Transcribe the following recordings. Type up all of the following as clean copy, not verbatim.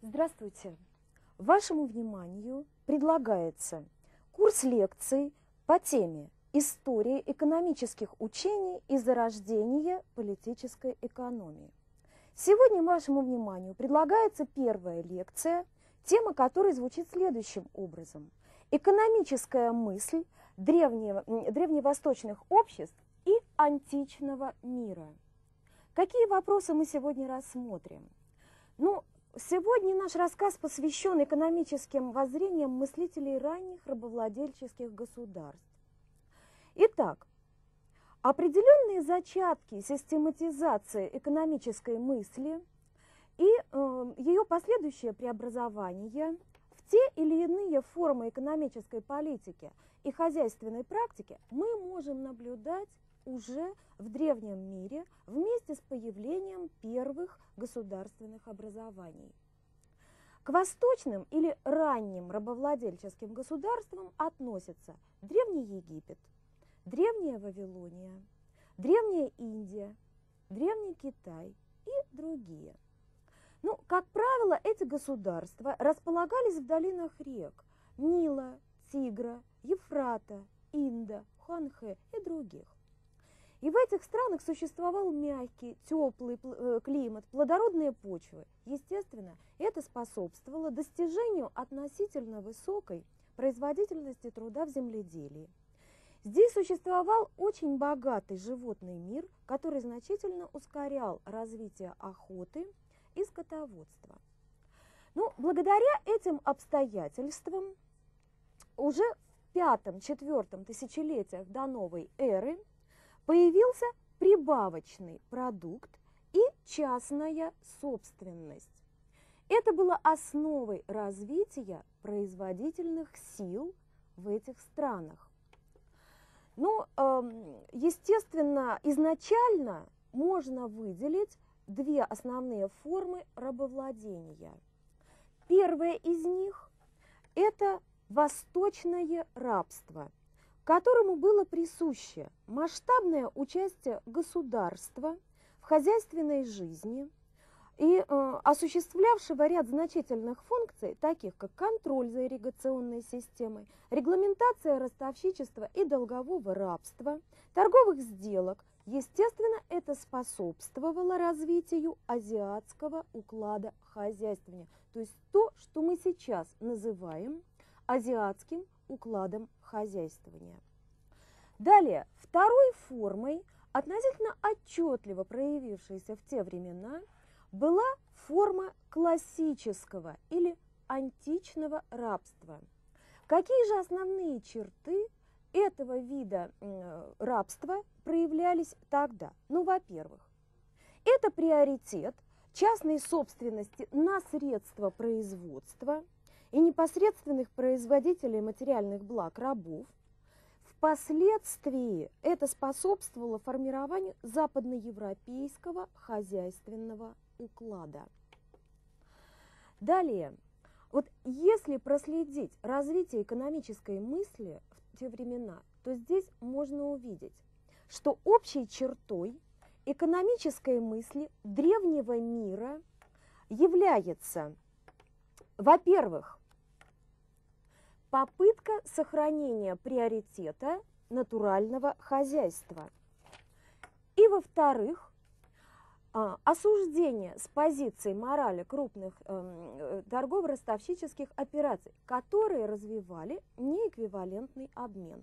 Здравствуйте! Вашему вниманию предлагается курс лекций по теме «История экономических учений и зарождение политической экономии». Сегодня вашему вниманию предлагается первая лекция, тема которой звучит следующим образом: «Экономическая мысль древневосточных обществ и античного мира». Какие вопросы мы сегодня рассмотрим? Сегодня наш рассказ посвящен экономическим воззрениям мыслителей ранних рабовладельческих государств. Итак, определенные зачатки систематизации экономической мысли и ее последующее преобразование в те или иные формы экономической политики и хозяйственной практики мы можем наблюдать уже в древнем мире вместе с появлением первых государственных образований. К восточным или ранним рабовладельческим государствам относятся Древний Египет, Древняя Вавилония, Древняя Индия, Древний Китай и другие. Как правило, эти государства располагались в долинах рек Нила, Тигра, Евфрата, Инда, Хуанхэ и других. И в этих странах существовал мягкий, теплый климат, плодородные почвы. Естественно, это способствовало достижению относительно высокой производительности труда в земледелии. Здесь существовал очень богатый животный мир, который значительно ускорял развитие охоты и скотоводства. Благодаря этим обстоятельствам уже в V-IV тысячелетиях до новой эры появился прибавочный продукт и частная собственность. Это было основой развития производительных сил в этих странах. Естественно, изначально можно выделить две основные формы рабовладения. Первая из них – это восточное рабство, которому было присуще масштабное участие государства в хозяйственной жизни и осуществлявшего ряд значительных функций, таких как контроль за ирригационной системой, регламентация ростовщичества и долгового рабства, торговых сделок. Естественно, это способствовало развитию азиатского уклада хозяйствования, то есть то, что мы сейчас называем азиатским укладом хозяйствования. Далее, второй формой, относительно отчетливо проявившейся в те времена, была форма классического или античного рабства. Какие же основные черты этого вида рабства проявлялись тогда? Во-первых, это приоритет частной собственности на средства производства и непосредственных производителей материальных благ рабов. Впоследствии это способствовало формированию западноевропейского хозяйственного уклада. Далее, если проследить развитие экономической мысли в те времена, то здесь можно увидеть, что общей чертой экономической мысли древнего мира является, во-первых, попытка сохранения приоритета натурального хозяйства. И, во-вторых, осуждение с позиции морали крупных торгово-ростовщических операций, которые развивали неэквивалентный обмен.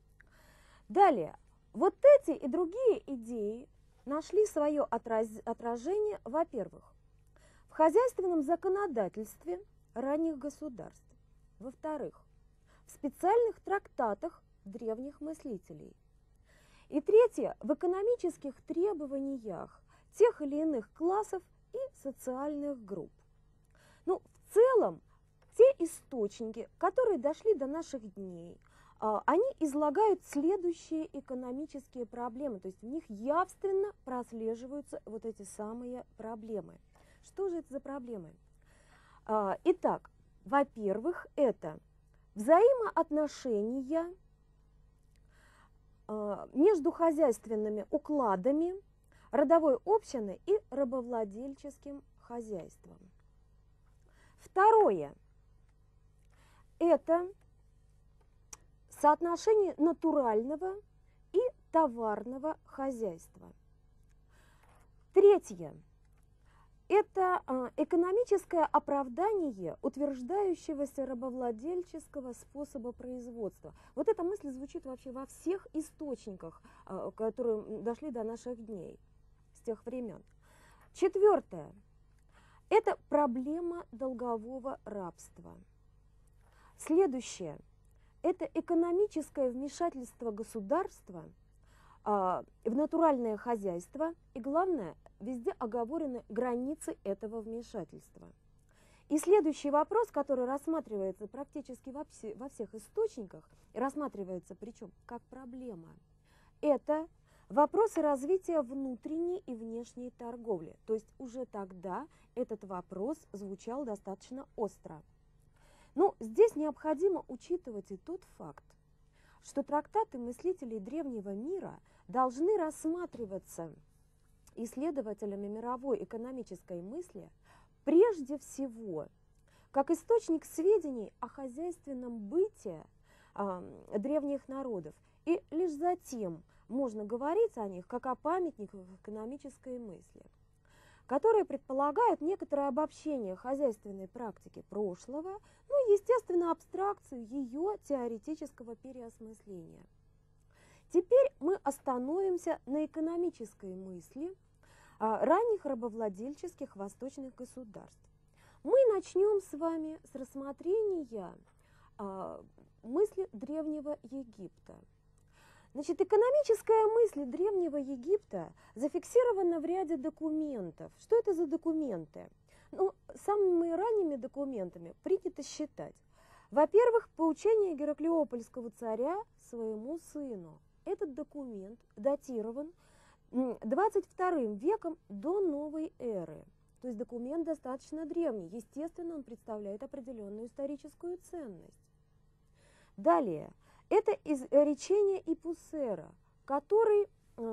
Далее, эти и другие идеи нашли свое отражение, во-первых, в хозяйственном законодательстве ранних государств, во-вторых, в специальных трактатах древних мыслителей. И третье, в экономических требованиях тех или иных классов и социальных групп. В целом, те источники, которые дошли до наших дней, они излагают следующие экономические проблемы, то есть в них явственно прослеживаются эти самые проблемы. Что же это за проблемы? Итак, во-первых, это взаимоотношения между хозяйственными укладами родовой общины и рабовладельческим хозяйством. Второе – это соотношение натурального и товарного хозяйства. Третье – это экономическое оправдание утверждающегося рабовладельческого способа производства. Вот эта мысль звучит вообще во всех источниках, которые дошли до наших дней, с тех времен. Четвертое – это проблема долгового рабства. Следующее – это экономическое вмешательство государства в натуральное хозяйство, и главное, везде оговорены границы этого вмешательства. И следующий вопрос, который рассматривается практически во всех источниках, и рассматривается причем как проблема, это вопросы развития внутренней и внешней торговли. То есть уже тогда этот вопрос звучал достаточно остро. Но здесь необходимо учитывать и тот факт, что трактаты мыслителей древнего мира должны рассматриваться исследователями мировой экономической мысли прежде всего как источник сведений о хозяйственном быте древних народов, и лишь затем можно говорить о них как о памятниках экономической мысли, которые предполагают некоторое обобщение хозяйственной практики прошлого, ну и, естественно, абстракцию ее теоретического переосмысления. Теперь мы остановимся на экономической мысли ранних рабовладельческих восточных государств. Мы начнем с вами с рассмотрения мысли Древнего Египта. Значит, экономическая мысль Древнего Египта зафиксирована в ряде документов. Что это за документы? Ну, самыми ранними документами принято считать, во-первых, поучение Гераклеопольского царя своему сыну. Этот документ датирован 22 веком до новой эры. То есть документ достаточно древний. Естественно, он представляет определенную историческую ценность. Далее. Это изречение Ипусера, который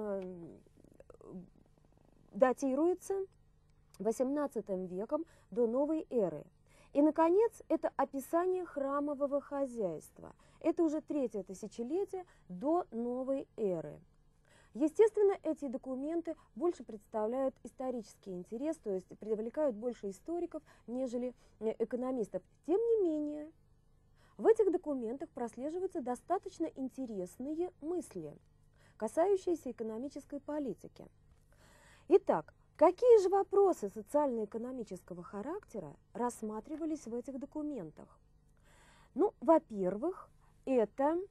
датируется 18 веком до новой эры. И, наконец, это описание храмового хозяйства. Это уже 3-е тысячелетие до новой эры. Естественно, эти документы больше представляют исторический интерес, то есть привлекают больше историков, нежели экономистов. Тем не менее, в этих документах прослеживаются достаточно интересные мысли, касающиеся экономической политики. Итак, какие же вопросы социально-экономического характера рассматривались в этих документах? Ну, во-первых, это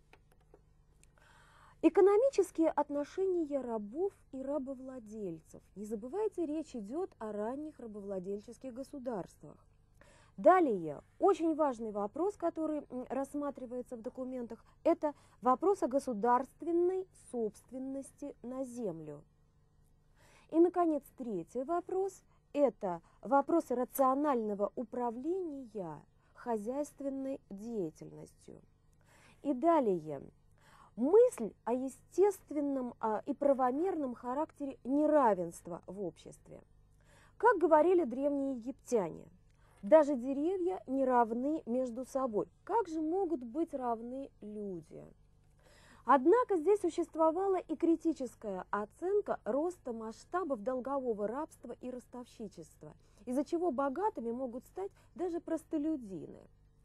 экономические отношения рабов и рабовладельцев. Не забывайте, речь идет о ранних рабовладельческих государствах. Далее, очень важный вопрос, который рассматривается в документах, это вопрос о государственной собственности на землю. И, наконец, 3-й вопрос – это вопросы рационального управления хозяйственной деятельностью. И далее, мысль о естественном и правомерном характере неравенства в обществе. Как говорили древние египтяне, даже деревья не равны между собой. Как же могут быть равны люди? Однако здесь существовала и критическая оценка роста масштабов долгового рабства и ростовщичества, из-за чего богатыми могут стать даже простолюдины.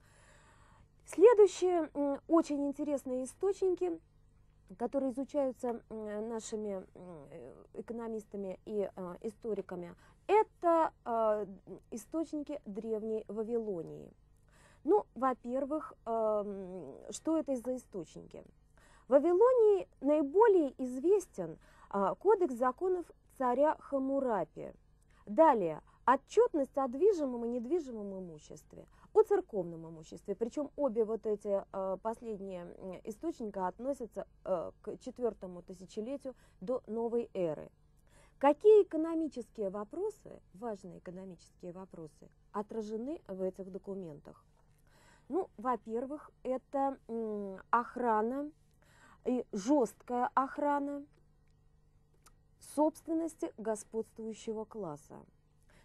Следующие очень интересные источники, которые изучаются нашими экономистами и историками, это источники Древней Вавилонии. Ну, во-первых, что это за источники? В Вавилонии наиболее известен кодекс законов царя Хаммурапи. Далее, отчетность о движимом и недвижимом имуществе, о церковном имуществе. Причем обе вот эти последние источника относятся к 4-му тысячелетию до новой эры. Какие экономические вопросы, важные экономические вопросы, отражены в этих документах? Ну, во-первых, это охрана и жесткая охрана собственности господствующего класса.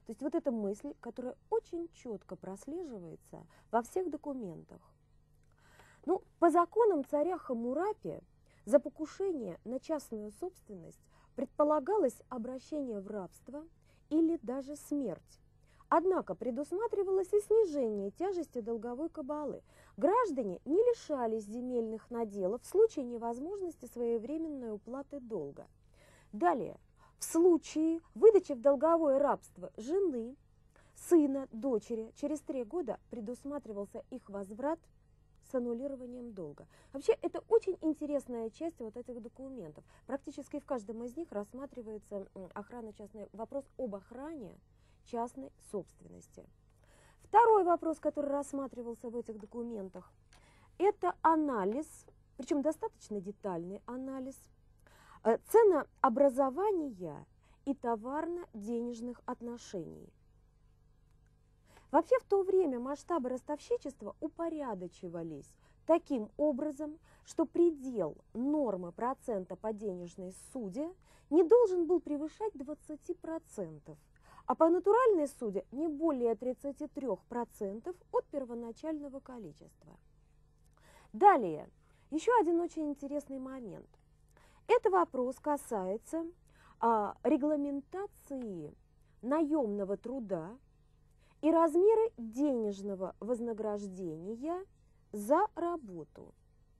То есть вот эта мысль, которая очень четко прослеживается во всех документах. Ну, по законам царя Хаммурапи за покушение на частную собственность предполагалось обращение в рабство или даже смерть. Однако предусматривалось и снижение тяжести долговой кабалы. Граждане не лишались земельных наделов в случае невозможности своевременной уплаты долга. Далее, в случае выдачи в долговое рабство жены, сына, дочери, через 3 года предусматривался их возврат с аннулированием долга. Вообще, это очень интересная часть вот этих документов. Практически в каждом из них рассматривается вопрос об охране частной собственности. Второй вопрос, который рассматривался в этих документах, это анализ, причем достаточно детальный анализ, ценообразования и товарно-денежных отношений. Вообще в то время масштабы ростовщичества упорядочивались таким образом, что предел нормы процента по денежной суде не должен был превышать 20%, а по натуральной суде не более 33% от первоначального количества. Далее, еще один очень интересный момент. Этот вопрос касается регламентации наемного труда и размеры денежного вознаграждения за работу.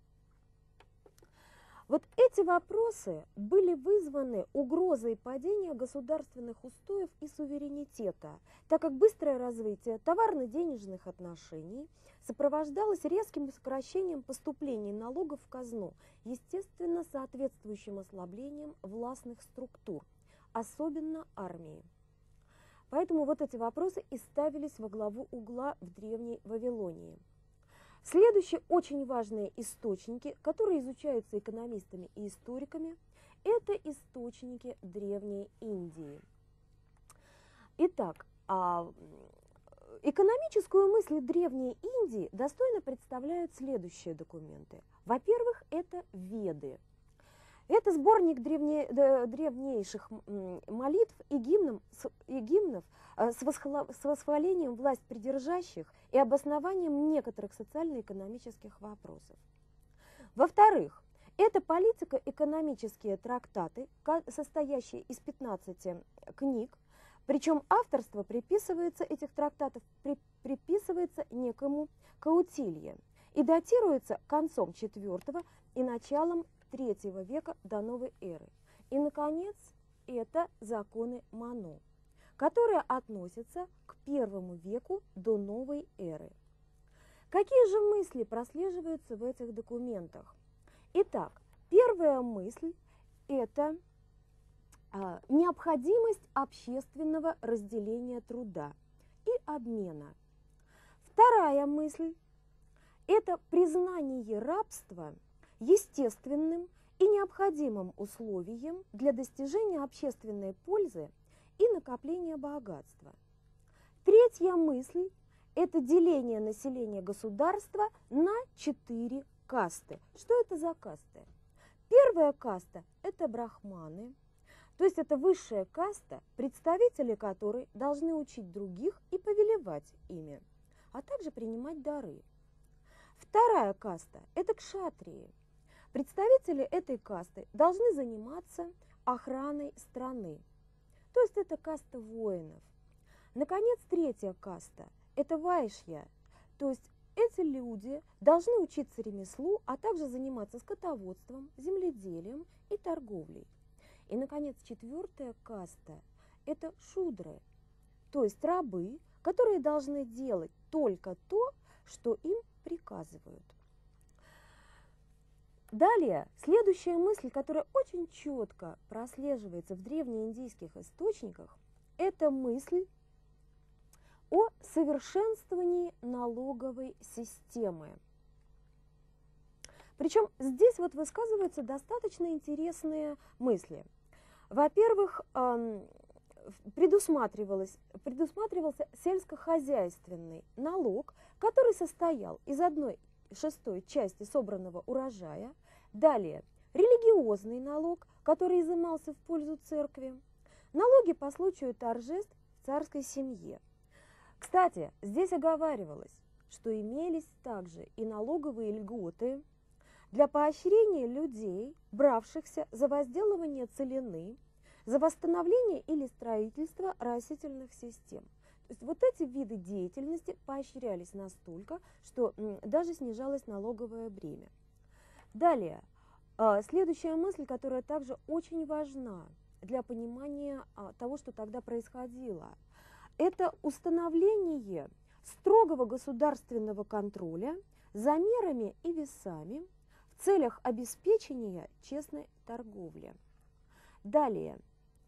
Вот эти вопросы были вызваны угрозой падения государственных устоев и суверенитета, так как быстрое развитие товарно-денежных отношений сопровождалось резким сокращением поступлений налогов в казну, естественно, соответствующим ослаблением властных структур, особенно армии. Поэтому вот эти вопросы и ставились во главу угла в Древней Вавилонии. Следующие очень важные источники, которые изучаются экономистами и историками, это источники Древней Индии. Итак, экономическую мысль Древней Индии достойно представляют следующие документы. Во-первых, это Веды. Это сборник древнейших молитв и гимнов с восхвалением власть придержащих и обоснованием некоторых социально-экономических вопросов. Во-вторых, это политико-экономические трактаты, состоящие из 15 книг, причем авторство этих трактатов приписывается некому Каутилье и датируется концом IV и началом III века до новой эры. И, наконец, это законы Мано, которые относятся к I веку до новой эры. Какие же мысли прослеживаются в этих документах? Итак, первая мысль – это необходимость общественного разделения труда и обмена. Вторая мысль – это признание рабства естественным и необходимым условием для достижения общественной пользы и накопления богатства. Третья мысль – это деление населения государства на 4 касты. Что это за касты? Первая каста – это брахманы, то есть это высшая каста, представители которой должны учить других и повелевать ими, а также принимать дары. Вторая каста – это кшатрии. Представители этой касты должны заниматься охраной страны, то есть это каста воинов. Наконец, третья каста – это вайшья, то есть эти люди должны учиться ремеслу, а также заниматься скотоводством, земледелием и торговлей. И, наконец, четвертая каста – это шудры, то есть рабы, которые должны делать только то, что им приказывают. Далее, следующая мысль, которая очень четко прослеживается в древнеиндийских источниках, это мысль о совершенствовании налоговой системы. Причем здесь вот высказываются достаточно интересные мысли. Во-первых, предусматривался сельскохозяйственный налог, который состоял из 1/6 части собранного урожая. Далее, религиозный налог, который изымался в пользу церкви. Налоги по случаю торжеств в царской семье. Кстати, здесь оговаривалось, что имелись также и налоговые льготы для поощрения людей, бравшихся за возделывание целины, за восстановление или строительство растительных систем. То есть вот эти виды деятельности поощрялись настолько, что даже снижалось налоговое бремя. Далее, следующая мысль, которая также очень важна для понимания того, что тогда происходило, это установление строгого государственного контроля за мерами и весами в целях обеспечения честной торговли. Далее,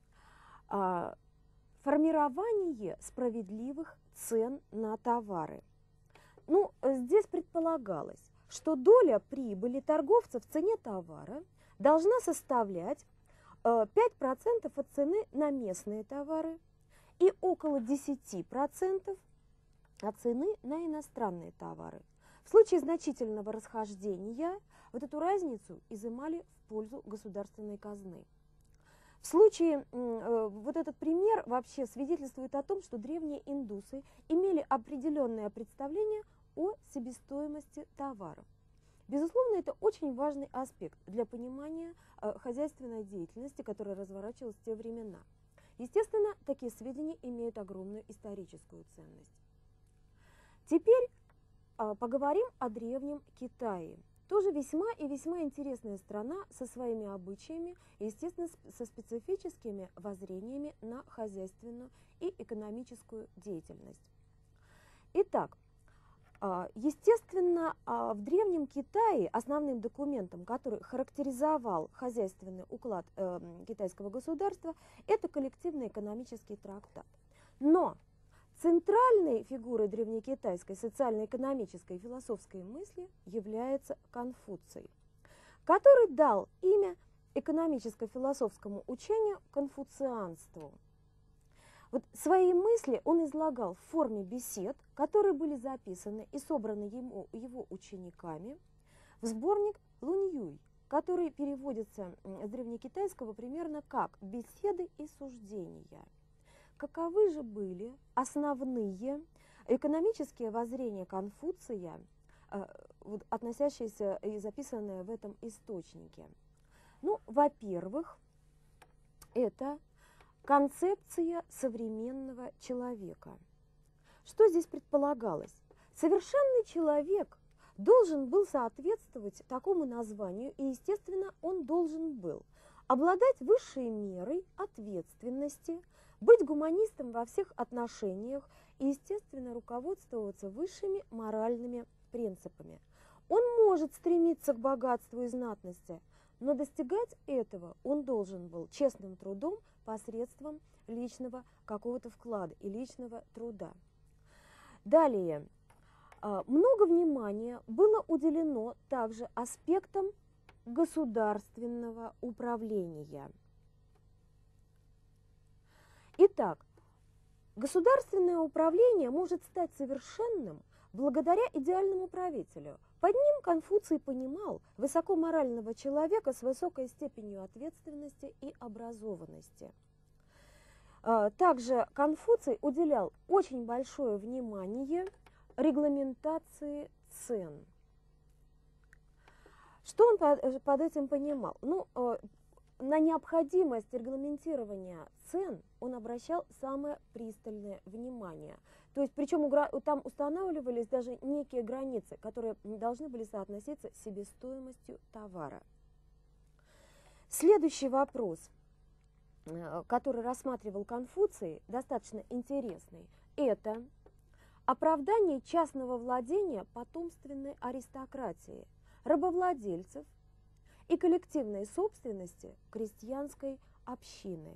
формирование справедливых цен на товары. Ну, здесь предполагалось, что доля прибыли торговца в цене товара должна составлять 5% от цены на местные товары и около 10% от цены на иностранные товары. В случае значительного расхождения вот эту разницу изымали в пользу государственной казны. В случае, вот этот пример вообще свидетельствует о том, что древние индусы имели определенное представление о себестоимости товаров. Безусловно, это очень важный аспект для понимания хозяйственной деятельности, которая разворачивалась в те времена. Естественно, такие сведения имеют огромную историческую ценность. Теперь поговорим о Древнем Китае. Тоже весьма и весьма интересная страна со своими обычаями и, естественно, со специфическими воззрениями на хозяйственную и экономическую деятельность. Итак, естественно, в Древнем Китае основным документом, который характеризовал хозяйственный уклад китайского государства, это коллективный экономический трактат. Но центральной фигурой древнекитайской социально-экономической и философской мысли является Конфуций, который дал имя экономическо-философскому учению конфуцианству. Вот свои мысли он излагал в форме бесед, которые были записаны и собраны его учениками в сборник Луньюй, который переводится с древнекитайского примерно как «беседы и суждения». Каковы же были основные экономические воззрения Конфуция, относящиеся и записанные в этом источнике? Ну, во-первых, это концепция современного человека. Что здесь предполагалось? Совершенный человек должен был соответствовать такому названию, и, естественно, он должен был обладать высшей мерой ответственности, быть гуманистом во всех отношениях и, естественно, руководствоваться высшими моральными принципами. Он может стремиться к богатству и знатности, но достигать этого он должен был честным трудом посредством личного какого-то вклада и личного труда. Далее, много внимания было уделено также аспектам государственного управления. Итак, государственное управление может стать совершенным благодаря идеальному правителю. Под ним Конфуций понимал высокоморального человека с высокой степенью ответственности и образованности. Также Конфуций уделял очень большое внимание регламентации цен. Что он под этим понимал? Ну, на необходимость регламентирования цен он обращал самое пристальное внимание. То есть, причем там устанавливались даже некие границы, которые должны были соотноситься с себестоимостью товара. Следующий вопрос, который рассматривал Конфуций, достаточно интересный, это оправдание частного владения потомственной аристократии, рабовладельцев и коллективной собственности крестьянской общины.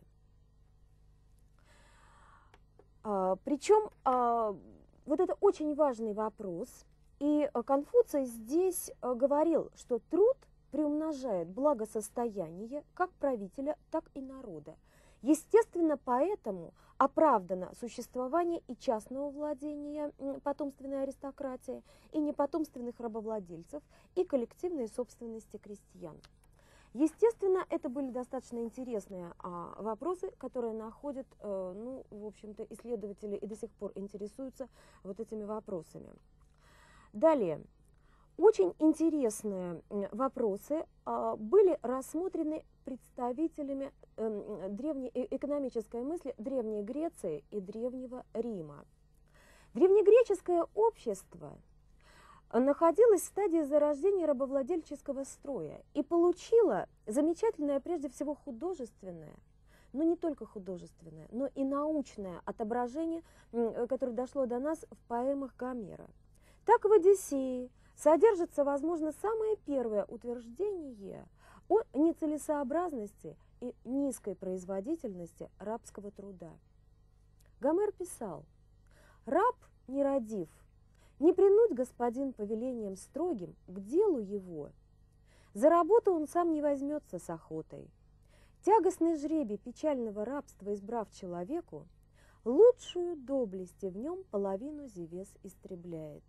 Причем вот это очень важный вопрос, и Конфуций здесь говорил, что труд приумножает благосостояние как правителя, так и народа. Естественно, поэтому оправдано существование и частного владения потомственной аристократии, и непотомственных рабовладельцев, и коллективной собственности крестьян. Естественно, это были достаточно интересные вопросы, которые находят, ну, в общем-то, исследователи и до сих пор интересуются вот этими вопросами. Далее. Очень интересные вопросы были рассмотрены представителями древней экономической мысли Древней Греции и Древнего Рима. Древнегреческое общество находилось в стадии зарождения рабовладельческого строя и получило замечательное, прежде всего, художественное, но не только художественное, но и научное отображение, которое дошло до нас в поэмах Гомера. Так в «Одиссее» содержится, возможно, самое первое утверждение о нецелесообразности и низкой производительности рабского труда. Гомер писал: «Раб, не родив, не принудь господин повелением строгим к делу его. За работу он сам не возьмется с охотой. Тягостный жребий печального рабства избрав человеку, лучшую доблести в нем половину зевес истребляет».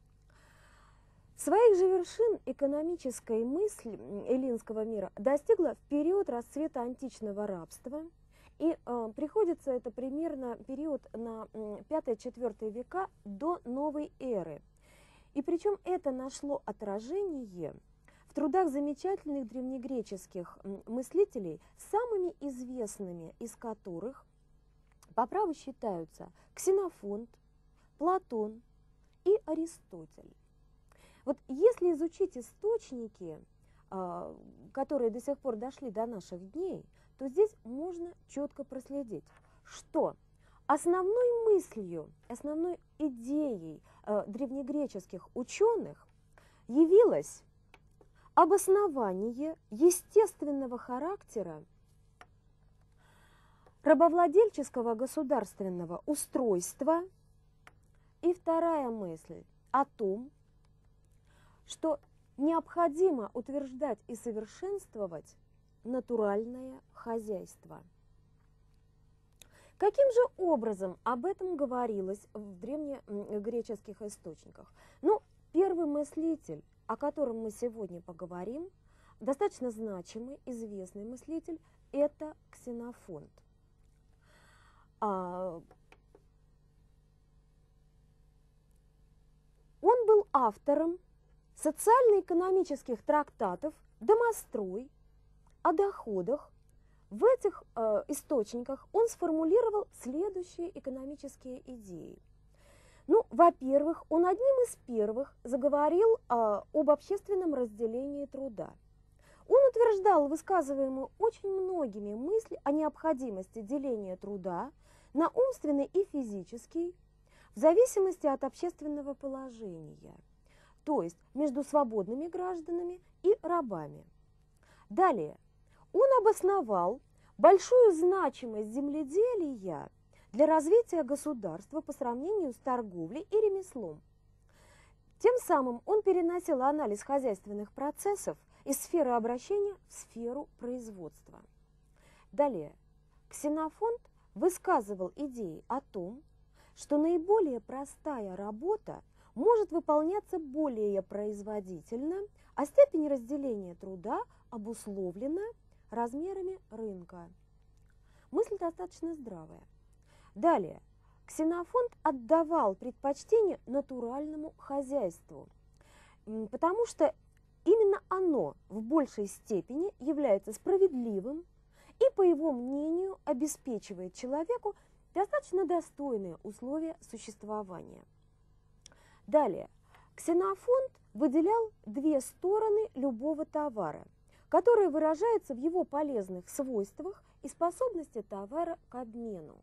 Своих же вершин экономическая мысль эллинского мира достигла в период расцвета античного рабства, и приходится это примерно период на 5-4 века до новой эры. И причем это нашло отражение в трудах замечательных древнегреческих мыслителей, самыми известными из которых по праву считаются Ксенофонт, Платон и Аристотель. Вот если изучить источники, которые до сих пор дошли до наших дней, то здесь можно четко проследить, что основной мыслью, основной идеей древнегреческих ученых явилось обоснование естественного характера рабовладельческого государственного устройства, и вторая мысль о том, что необходимо утверждать и совершенствовать натуральное хозяйство. Каким же образом об этом говорилось в древнегреческих источниках? Ну, первый мыслитель, о котором мы сегодня поговорим, достаточно значимый, известный мыслитель, это Ксенофонт. Он был автором социально-экономических трактатов «Домострой», о доходах. В этих источниках он сформулировал следующие экономические идеи. Ну, во-первых, он одним из первых заговорил об общественном разделении труда. Он утверждал высказываемую очень многими мысли о необходимости деления труда на умственный и физический в зависимости от общественного положения, то есть между свободными гражданами и рабами. Далее, он обосновал большую значимость земледелия для развития государства по сравнению с торговлей и ремеслом. Тем самым он переносил анализ хозяйственных процессов из сферы обращения в сферу производства. Далее, Ксенофонт высказывал идеи о том, что наиболее простая работа может выполняться более производительно, а степень разделения труда обусловлена размерами рынка. Мысль достаточно здравая. Далее, Ксенофонт отдавал предпочтение натуральному хозяйству, потому что именно оно в большей степени является справедливым и, по его мнению, обеспечивает человеку достаточно достойные условия существования. Далее, Ксенофонт выделял две стороны любого товара, которые выражаются в его полезных свойствах и способности товара к обмену.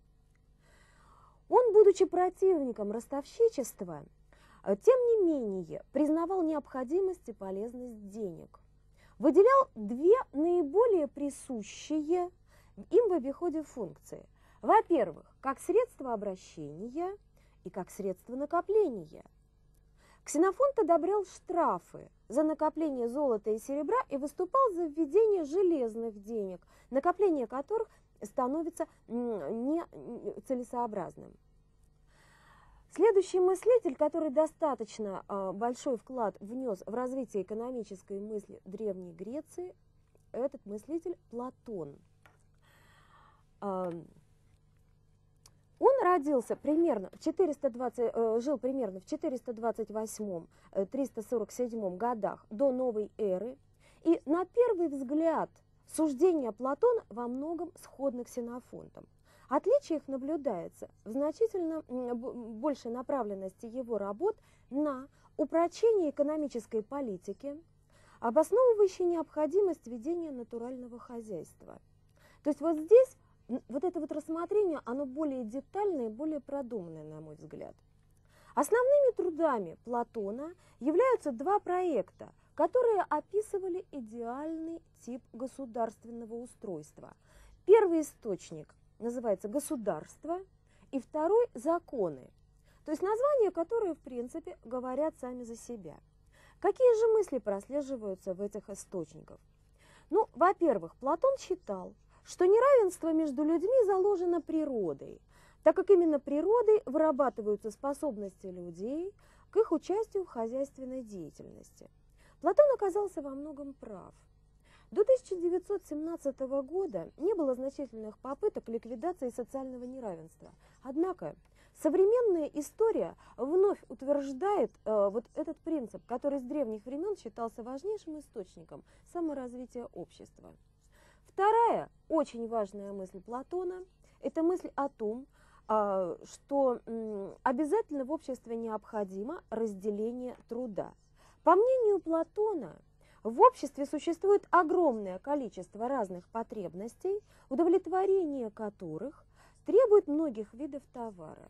Он, будучи противником ростовщичества, тем не менее признавал необходимость и полезность денег. Выделял две наиболее присущие им в обиходе функции. Во-первых, как средство обращения и как средство накопления. Ксенофонт одобрял штрафы за накопление золота и серебра и выступал за введение железных денег, накопление которых становится нецелесообразным. Следующий мыслитель, который достаточно большой вклад внес в развитие экономической мысли Древней Греции, этот мыслитель Платон. Он родился примерно в 420, жил примерно в 428-347 годах до новой эры. И на первый взгляд суждения Платона во многом сходны к Ксенофонтам. Отличие их наблюдается в значительно большей направленности его работ на упрочение экономической политики, обосновывающей необходимость ведения натурального хозяйства. То есть вот здесь вот это вот рассмотрение, оно более детальное и более продуманное, на мой взгляд. Основными трудами Платона являются два проекта, которые описывали идеальный тип государственного устройства. Первый источник называется «Государство», и второй – «Законы», то есть названия, которые, в принципе, говорят сами за себя. Какие же мысли прослеживаются в этих источниках? Ну, во-первых, Платон считал, что неравенство между людьми заложено природой, так как именно природой вырабатываются способности людей к их участию в хозяйственной деятельности. Платон оказался во многом прав. До 1917 года не было значительных попыток ликвидации социального неравенства. Однако современная история вновь утверждает вот этот принцип, который с древних времен считался важнейшим источником саморазвития общества. Вторая очень важная мысль Платона – это мысль о том, что обязательно в обществе необходимо разделение труда. По мнению Платона, в обществе существует огромное количество разных потребностей, удовлетворение которых требует многих видов товара.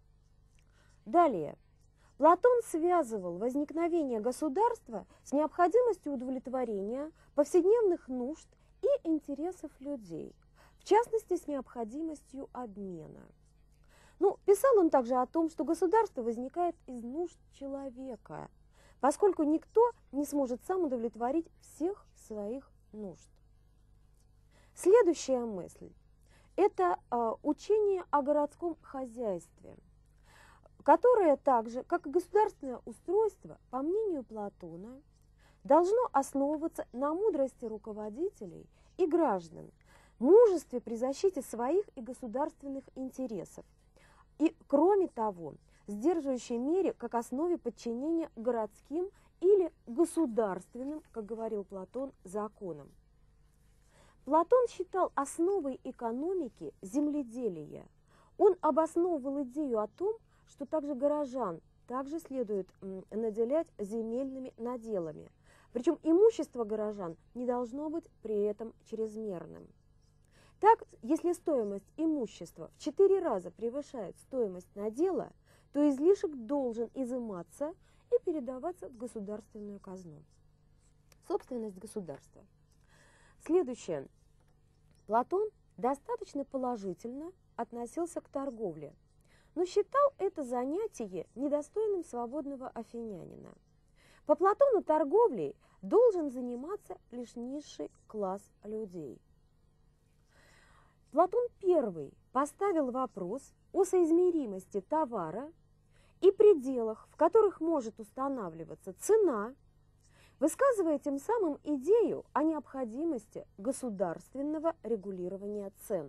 Далее. Платон связывал возникновение государства с необходимостью удовлетворения повседневных нужд и интересов людей, в частности, с необходимостью обмена. Ну, писал он также о том, что государство возникает из нужд человека, поскольку никто не сможет сам удовлетворить всех своих нужд. Следующая мысль – это учение о городском хозяйстве, которое также, как и государственное устройство, по мнению Платона, должно основываться на мудрости руководителей и граждан, мужестве при защите своих и государственных интересов, и, кроме того, сдерживающей мере как основе подчинения городским или государственным, как говорил Платон, законам. Платон считал основой экономики земледелие. Он обосновывал идею о том, что также горожан также следует наделять земельными наделами, причем имущество горожан не должно быть при этом чрезмерным. Так, если стоимость имущества в 4 раза превышает стоимость надела, то излишек должен изыматься и передаваться в государственную казну. Собственность государства. Следующее. Платон достаточно положительно относился к торговле, но считал это занятие недостойным свободного афинянина. По Платону торговлей должен заниматься лишь низший класс людей. Платон первый поставил вопрос о соизмеримости товара и пределах, в которых может устанавливаться цена, высказывая тем самым идею о необходимости государственного регулирования цен.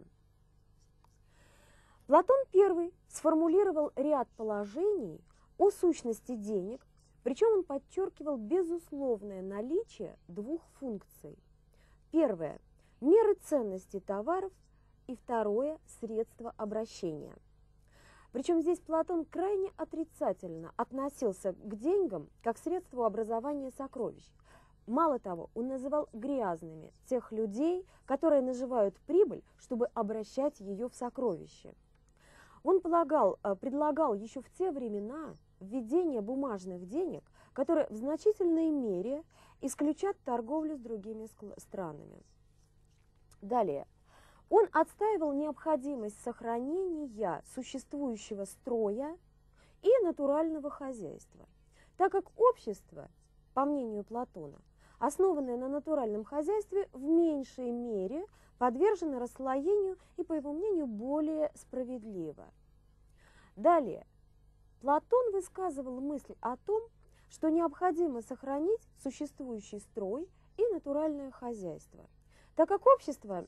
Платон I сформулировал ряд положений о сущности денег, причем он подчеркивал безусловное наличие двух функций. Первое – меры ценности товаров, и второе – средство обращения. Причем здесь Платон крайне отрицательно относился к деньгам как средству образования сокровищ. Мало того, он называл грязными тех людей, которые наживают прибыль, чтобы обращать ее в сокровище. Он предлагал еще в те времена введение бумажных денег, которые в значительной мере исключат торговлю с другими странами. Далее. Он отстаивал необходимость сохранения существующего строя и натурального хозяйства, так как общество, по мнению Платона, основанное на натуральном хозяйстве, в меньшей мере подвержено расслоению и, по его мнению, более справедливо. Далее. Платон высказывал мысль о том, что необходимо сохранить существующий строй и натуральное хозяйство. так как общество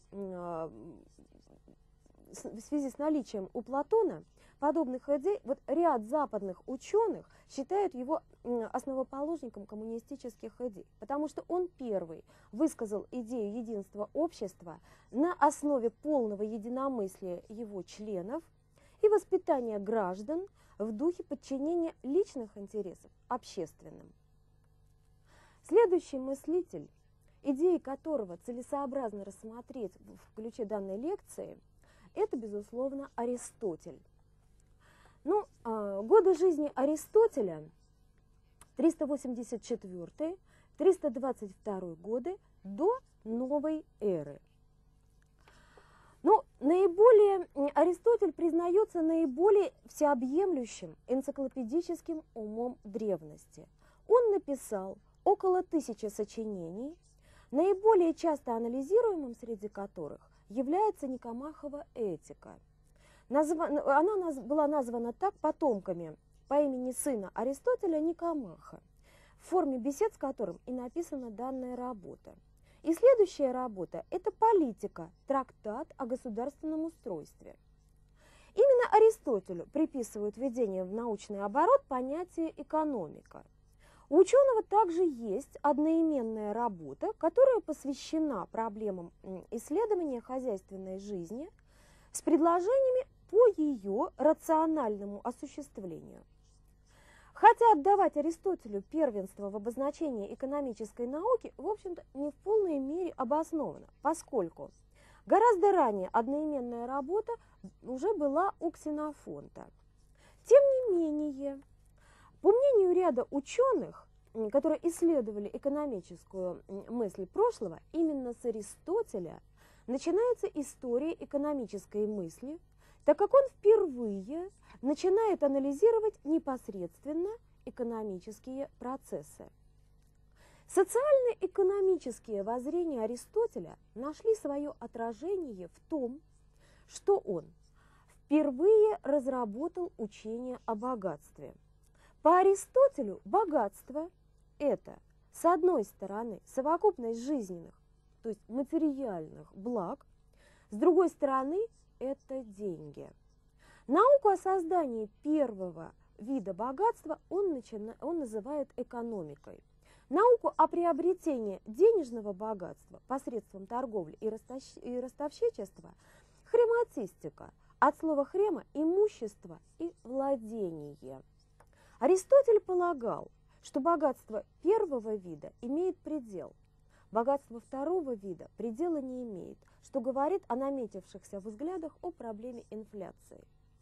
в связи с наличием у Платона подобных идей, вот ряд западных ученых считают его основоположником коммунистических идей, потому что он первый высказал идею единства общества на основе полного единомыслия его членов и воспитания граждан в духе подчинения личных интересов общественным. Следующий мыслитель, идеи которого целесообразно рассмотреть в ключе данной лекции, это, безусловно, Аристотель. Ну, годы жизни Аристотеля 384-322 годы до новой эры. Ну, Аристотель признается наиболее всеобъемлющим энциклопедическим умом древности. Он написал около 1000 сочинений, наиболее часто анализируемым среди которых является Никомахова «Этика». Она была названа так потомками по имени сына Аристотеля Никомаха, в форме бесед с которым и написана данная работа. И следующая работа – это «Политика», трактат о государственном устройстве. Именно Аристотелю приписывают введение в научный оборот понятия «экономика». У ученого также есть одноименная работа, которая посвящена проблемам исследования хозяйственной жизни с предложениями по ее рациональному осуществлению. Хотя отдавать Аристотелю первенство в обозначении экономической науки, в общем-то, не в полной мере обосновано, поскольку гораздо ранее одноименная работа уже была у Ксенофонта. Тем не менее, по мнению ряда ученых, которые исследовали экономическую мысль прошлого, именно с Аристотеля начинается история экономической мысли, так как он впервые начинает анализировать непосредственно экономические процессы. Социально-экономические воззрения Аристотеля нашли свое отражение в том, что он впервые разработал учение о богатстве. По Аристотелю богатство – это, с одной стороны, совокупность жизненных, то есть материальных благ, с другой стороны, это деньги. Науку о создании первого вида богатства он называет экономикой. Науку о приобретении денежного богатства посредством торговли и ростовщичества – хрематистика, от слова хрема – имущество и владение. Аристотель полагал, что богатство первого вида имеет предел, богатство второго вида предела не имеет, что говорит о наметившихся взглядах о проблеме инфляции.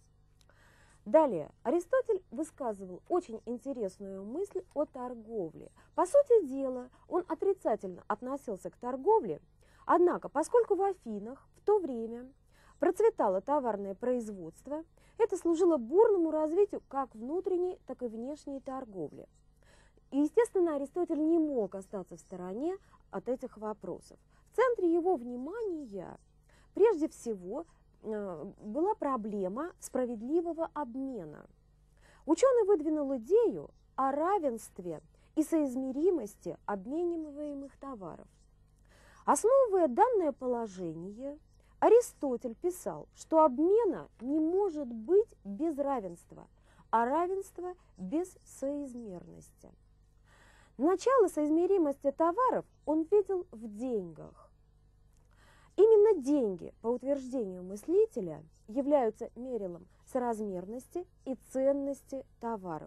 Далее, Аристотель высказывал очень интересную мысль о торговле. По сути дела, он отрицательно относился к торговле, однако, поскольку в Афинах в то время процветало товарное производство, это служило бурному развитию как внутренней, так и внешней торговли. И, естественно, Аристотель не мог остаться в стороне от этих вопросов. В центре его внимания прежде всего была проблема справедливого обмена. Ученый выдвинул идею о равенстве и соизмеримости обмениваемых товаров. Основывая данное положение, Аристотель писал, что обмена не может быть без равенства, а равенство без соизмерности. Начало соизмеримости товаров он видел в деньгах. Именно деньги, по утверждению мыслителя, являются мерилом соразмерности и ценности товаров.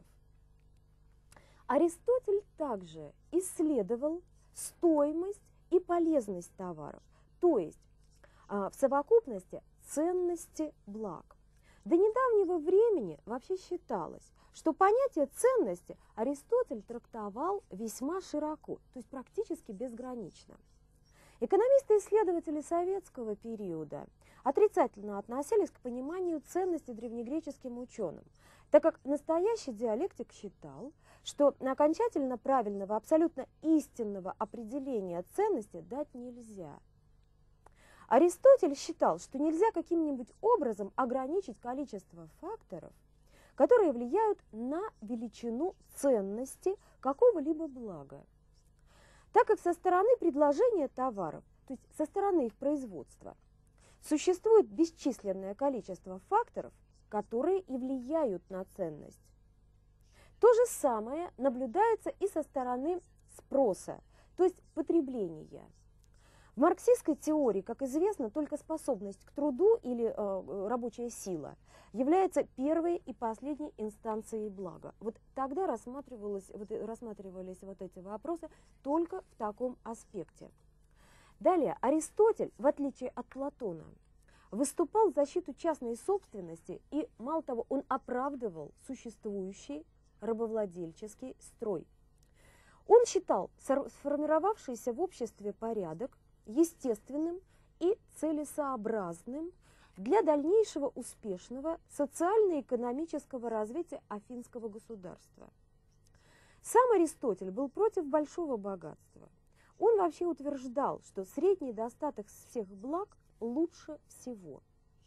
Аристотель также исследовал стоимость и полезность товаров, то есть в совокупности ценности благ. До недавнего времени вообще считалось, что понятие ценности Аристотель трактовал весьма широко, то есть практически безгранично. Экономисты-исследователи советского периода отрицательно относились к пониманию ценности древнегреческим ученым, так как настоящий диалектик считал, что окончательно правильного, абсолютно истинного определения ценности дать нельзя. Аристотель считал, что нельзя каким-нибудь образом ограничить количество факторов, которые влияют на величину ценности какого-либо блага, так как со стороны предложения товаров то есть со стороны их производства, существует бесчисленное количество факторов, которые и влияют на ценность. То же самое наблюдается и со стороны спроса, то есть потребления. В марксистской теории, как известно, только способность к труду или рабочая сила является первой и последней инстанцией блага. Вот тогда рассматривались вот эти вопросы только в таком аспекте. Далее, Аристотель, в отличие от Платона, выступал в защиту частной собственности и, мало того, он оправдывал существующий рабовладельческий строй. Он считал сформировавшийся в обществе порядок естественным и целесообразным для дальнейшего успешного социально-экономического развития афинского государства. Сам Аристотель был против большого богатства. Он вообще утверждал, что средний достаток всех благ лучше всего.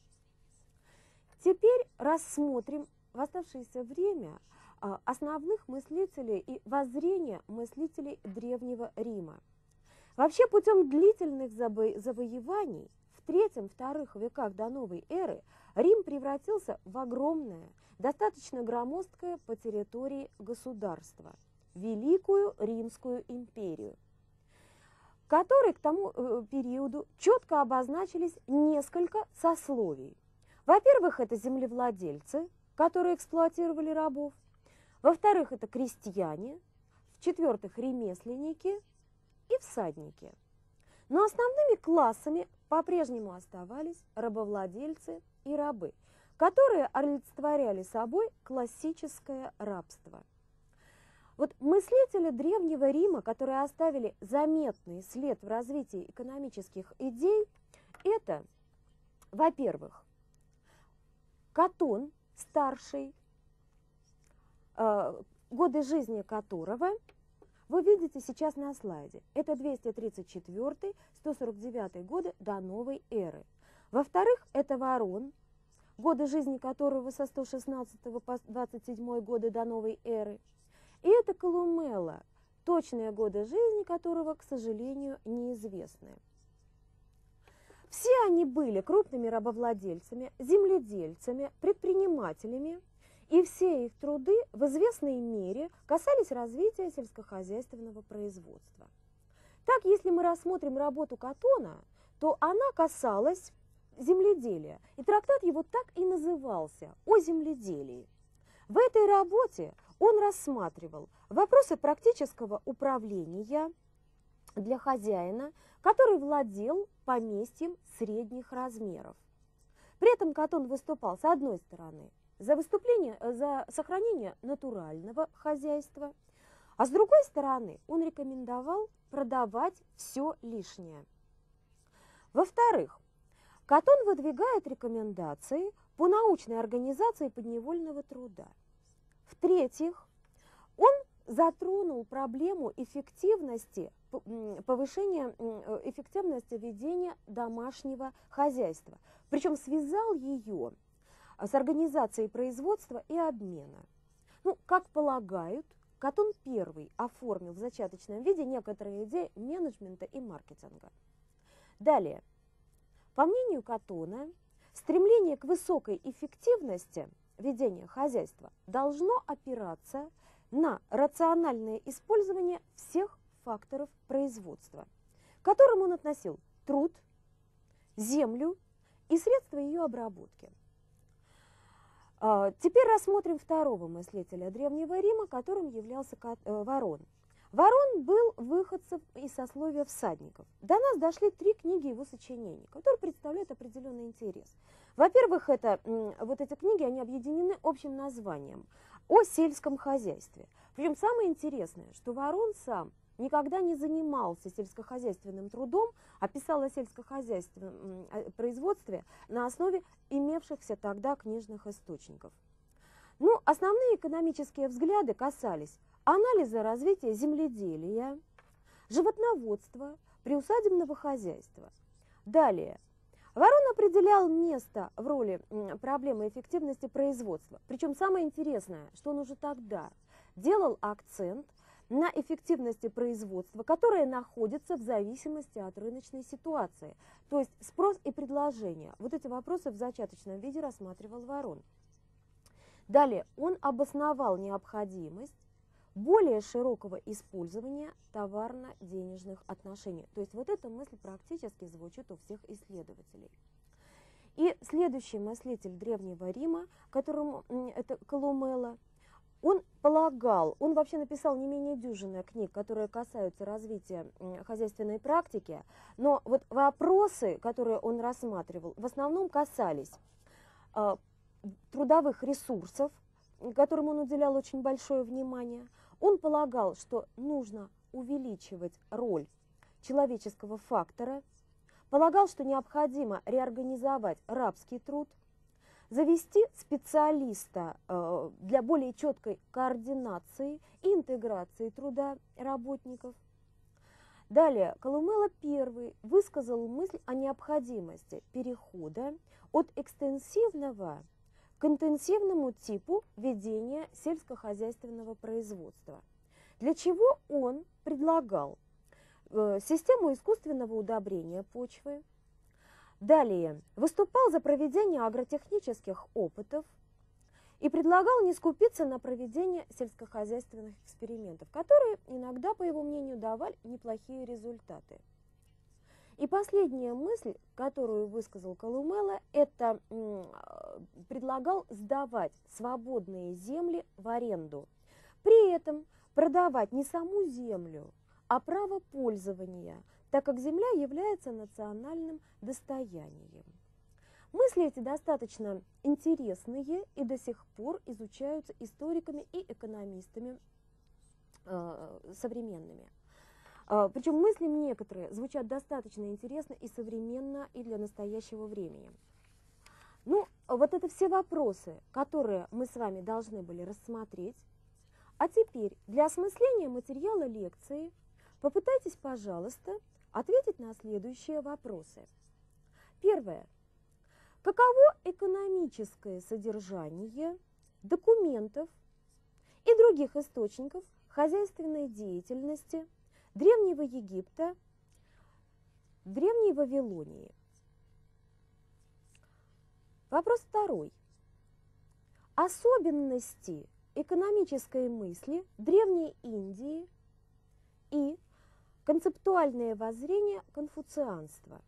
Теперь рассмотрим в оставшееся время основных мыслителей и воззрения мыслителей Древнего Рима. Вообще, путем длительных завоеваний в III-II веках до новой эры Рим превратился в огромное, достаточно громоздкое по территории государство, Великую Римскую империю, в которой к тому периоду четко обозначились несколько сословий. Во-первых, это землевладельцы, которые эксплуатировали рабов. Во-вторых, это крестьяне. В-четвертых, ремесленники и всадники. Но основными классами по-прежнему оставались рабовладельцы и рабы, которые олицетворяли собой классическое рабство. Вот мыслители Древнего Рима, которые оставили заметный след в развитии экономических идей, это, во-первых, Катон, старший, годы жизни которого вы видите сейчас на слайде. Это 234-149 годы до новой эры. Во-вторых, это Ворон, годы жизни которого со 116 по 27 годы до новой эры. И это Колумела, точные годы жизни которого, к сожалению, неизвестны. Все они были крупными рабовладельцами, земледельцами, предпринимателями, и все их труды в известной мере касались развития сельскохозяйственного производства. Так, если мы рассмотрим работу Катона, то она касалась земледелия, и трактат его так и назывался «О земледелии». В этой работе он рассматривал вопросы практического управления для хозяина, который владел поместьем средних размеров. При этом Катон выступал, с одной стороны, за сохранение натурального хозяйства, а с другой стороны, он рекомендовал продавать все лишнее. Во-вторых, Катон выдвигает рекомендации по научной организации подневольного труда. В-третьих, он затронул проблему эффективности, повышения эффективности ведения домашнего хозяйства, причем связал ее с организацией производства и обмена. Ну, как полагают, Катон первый оформил в зачаточном виде некоторые идеи менеджмента и маркетинга. Далее, по мнению Катона, стремление к высокой эффективности ведения хозяйства должно опираться на рациональное использование всех факторов производства, к которым он относил труд, землю и средства ее обработки. Теперь рассмотрим второго мыслителя Древнего Рима, которым являлся Ворон. Ворон был выходцем из сословия всадников. До нас дошли 3 книги его сочинений, которые представляют определенный интерес. Во-первых, вот эти книги, они объединены общим названием «О сельском хозяйстве». Причем самое интересное, что Ворон сам никогда не занимался сельскохозяйственным трудом, а писал о сельскохозяйственном производстве на основе имевшихся тогда книжных источников. Ну, основные экономические взгляды касались анализа развития земледелия, животноводства, приусадебного хозяйства. Далее, Ворон определял место в роли проблемы эффективности производства. Причем самое интересное, что он уже тогда делал акцент на эффективности производства, которое находится в зависимости от рыночной ситуации. То есть спрос и предложение. Вот эти вопросы в зачаточном виде рассматривал Ворон. Далее он обосновал необходимость более широкого использования товарно-денежных отношений. То есть вот эта мысль практически звучит у всех исследователей. И следующий мыслитель Древнего Рима, которому это Колумелла, он полагал, он вообще написал не менее дюжины книг, которые касаются развития хозяйственной практики, но вот вопросы, которые он рассматривал, в основном касались трудовых ресурсов, которым он уделял очень большое внимание. Он полагал, что нужно увеличивать роль человеческого фактора, полагал, что необходимо реорганизовать рабский труд, завести специалиста для более четкой координации и интеграции труда работников. Далее, Колумелла I высказал мысль о необходимости перехода от экстенсивного к интенсивному типу ведения сельскохозяйственного производства, для чего он предлагал систему искусственного удобрения почвы. Далее выступал за проведение агротехнических опытов и предлагал не скупиться на проведение сельскохозяйственных экспериментов, которые иногда, по его мнению, давали неплохие результаты. И последняя мысль, которую высказал Колумелла, это предлагал сдавать свободные земли в аренду. При этом продавать не саму землю, а право пользования, так как земля является национальным достоянием. Мысли эти достаточно интересные и до сих пор изучаются историками и экономистами современными. Причем мысли некоторые звучат достаточно интересно и современно, и для настоящего времени. Ну, вот это все вопросы, которые мы с вами должны были рассмотреть. А теперь для осмысления материала лекции попытайтесь, пожалуйста, ответить на следующие вопросы. Первое. Каково экономическое содержание документов и других источников хозяйственной деятельности Древнего Египта, Древней Вавилонии? Вопрос второй. Особенности экономической мысли Древней Индии и концептуальное воззрение конфуцианства.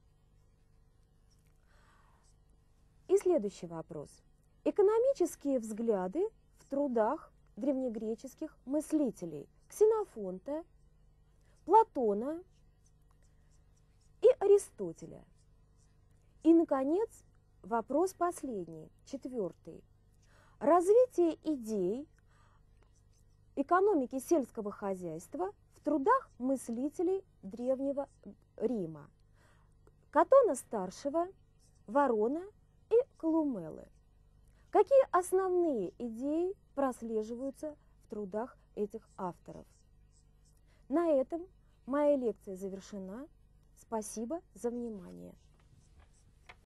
И следующий вопрос. Экономические взгляды в трудах древнегреческих мыслителей Ксенофонта, Платона и Аристотеля. И, наконец, вопрос последний, четвертый. Развитие идей экономики сельского хозяйства в трудах мыслителей Древнего Рима Катона-старшего, Ворона и Колумеллы. Какие основные идеи прослеживаются в трудах этих авторов? На этом моя лекция завершена. Спасибо за внимание.